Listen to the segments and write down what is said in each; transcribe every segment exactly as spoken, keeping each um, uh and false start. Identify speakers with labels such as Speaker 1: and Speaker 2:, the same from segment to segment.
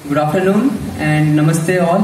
Speaker 1: Good afternoon and namaste all.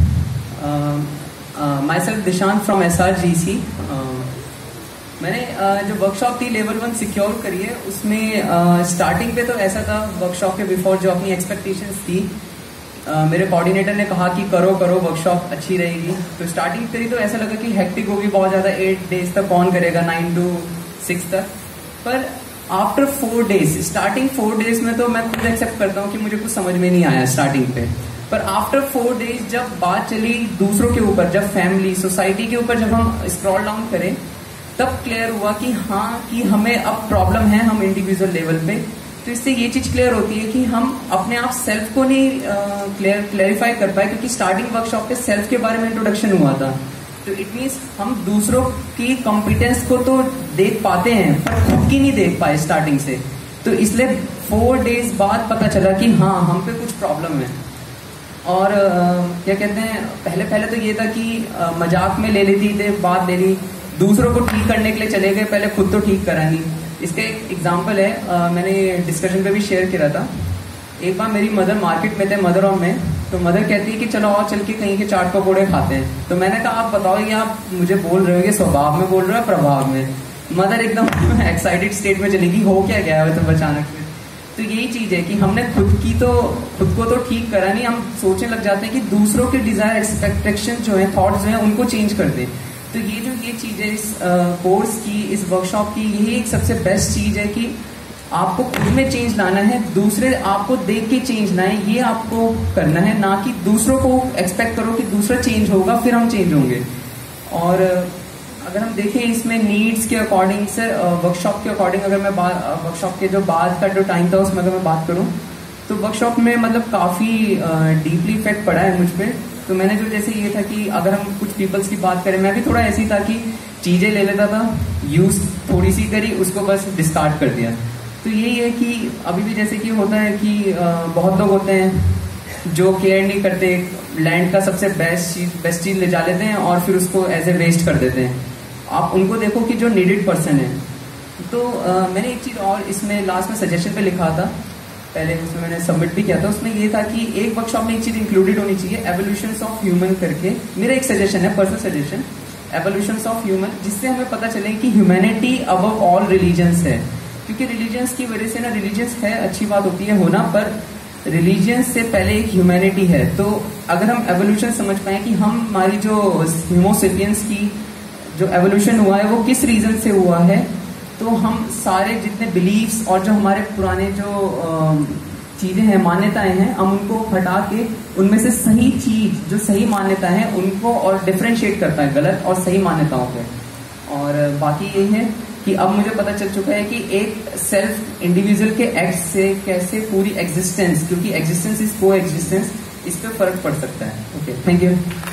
Speaker 1: Uh, uh, myself Dishant from S R G C. Uh, मैंने uh, जो workshop थी level one secure करी है उसमें starting uh, पे तो ऐसा था वर्कशॉप के बिफोर जो अपनी एक्सपेक्टेशंस थी uh, मेरे कोऑर्डिनेटर ने कहा कि करो करो वर्कशॉप अच्छी रहेगी। तो स्टार्टिंग करी तो ऐसा लगा कि हेक्टिक होगी बहुत ज़्यादा, एट डेज तक कौन करेगा, नाइन टू सिक्स तक। पर after four days starting four days में तो मैं खुद एक्सेप्ट करता हूँ कि मुझे कुछ समझ में नहीं आया स्टार्टिंग पे, पर आफ्टर फोर डेज जब बात चली दूसरों के ऊपर, जब फैमिली सोसाइटी के ऊपर जब हम स्क्रॉल डाउन करें तब क्लियर हुआ कि हाँ कि हमें अब प्रॉब्लम है हम इंडिविजुअल लेवल पे। तो इससे ये चीज क्लियर होती है कि हम अपने आप सेल्फ को नहीं क्लियर क्लैरिफाई कर पाए, क्योंकि स्टार्टिंग वर्कशॉप पे सेल्फ के बारे में इंट्रोडक्शन हुआ था। तो इट मीन्स हम दूसरों की कॉम्पिटेंस को तो देख पाते हैं पर खुद की नहीं देख पाए स्टार्टिंग से। तो इसलिए फोर डेज बाद पता चला कि हाँ हम पे कुछ प्रॉब्लम है। और आ, क्या कहते हैं, पहले पहले तो ये था कि आ, मजाक में ले लेती थे, बात ले ली, दूसरों को ठीक करने के लिए चले गए, पहले खुद तो ठीक करा नहीं। इसका एक एग्जाम्पल है, आ, मैंने डिस्कशन पे भी शेयर किया था। एक बार मेरी मदर मार्केट में थे, मदर और मैं, तो मदर कहती है कि चलो और चल के कहीं के चाट पकौड़े खाते हैं। तो मैंने कहा आप बताओ ये आप मुझे बोल रहे हो कि स्वभाव में बोल रहे हो प्रभाव में? मदर एकदम एक्साइटेड स्टेट में चलेगी, हो क्या गया है तो अचानक से। तो यही चीज है कि हमने खुद की तो खुद को तो ठीक करा नहीं, हम सोचने लग जाते हैं कि दूसरों के डिजायर एक्सपेक्टेशन जो है, थॉट्स जो है उनको चेंज कर दें। तो ये जो ये चीज है इस कोर्स की, इस वर्कशॉप की, यही एक सबसे बेस्ट चीज है कि आपको खुद में चेंज लाना है, दूसरे आपको देख के चेंज लाए, ये आपको करना है, ना कि दूसरों को एक्सपेक्ट करो कि दूसरा चेंज होगा फिर हम चेंज होंगे। और अगर हम देखें इसमें नीड्स के अकॉर्डिंग से वर्कशॉप के अकॉर्डिंग, अगर मैं वर्कशॉप के जो बाद का जो टाइम था उसमें अगर मैं बात करूं तो वर्कशॉप में मतलब काफी डीपली इफेक्ट पड़ा है मुझ पर। तो मैंने जो जैसे ये था कि अगर हम कुछ पीपल्स की बात करें, मैं भी थोड़ा ऐसी था कि चीजें ले लेता था, यूज थोड़ी सी करी, उसको बस डिस्कार्ड कर दिया। तो यही है कि अभी भी जैसे कि होता है कि बहुत लोग होते हैं जो केयर नहीं करते, लैंड का सबसे बेस्ट चीज बेस्ट चीज ले जा लेते हैं और फिर उसको एज ए वेस्ट कर देते हैं। आप उनको देखो कि जो नीडेड पर्सन है। तो आ, मैंने एक चीज और इसमें लास्ट में सजेशन पे लिखा था, पहले उसमें मैंने सबमिट भी किया था, उसमें ये था कि एक वर्कशॉप में एक चीज इंक्लूडेड होनी चाहिए, एवोल्यूशंस ऑफ ह्यूमन करके। मेरा एक सजेशन है, personal suggestion, evolutions of human, जिससे हमें पता चले कि ह्यूमैनिटी अबव ऑल रिलीजन्स है। क्योंकि रिलीजन्स की वजह से ना, रिलीजन्स है अच्छी बात होती है होना, पर रिलीजन्स से पहले एक ह्यूमैनिटी है। तो अगर हम एवोल्यूशन समझ पाए कि हम हमारी जो होमोसेपियंस की जो एवोल्यूशन हुआ है वो किस रीजन से हुआ है, तो हम सारे जितने बिलीव्स और जो हमारे पुराने जो चीजें हैं, मान्यताएं हैं, हम उनको हटा के उनमें से सही चीज जो सही मान्यता है उनको और डिफरेंशिएट करता है गलत और सही मान्यताओं पे। और बाकी यही है कि अब मुझे पता चल चुका है कि एक सेल्फ इंडिविजुअल के एक्ट से कैसे पूरी एग्जिस्टेंस, क्योंकि एग्जिस्टेंस इज को एग्जिस्टेंस, इस पे फर्क पड़ सकता है। Okay, thank you.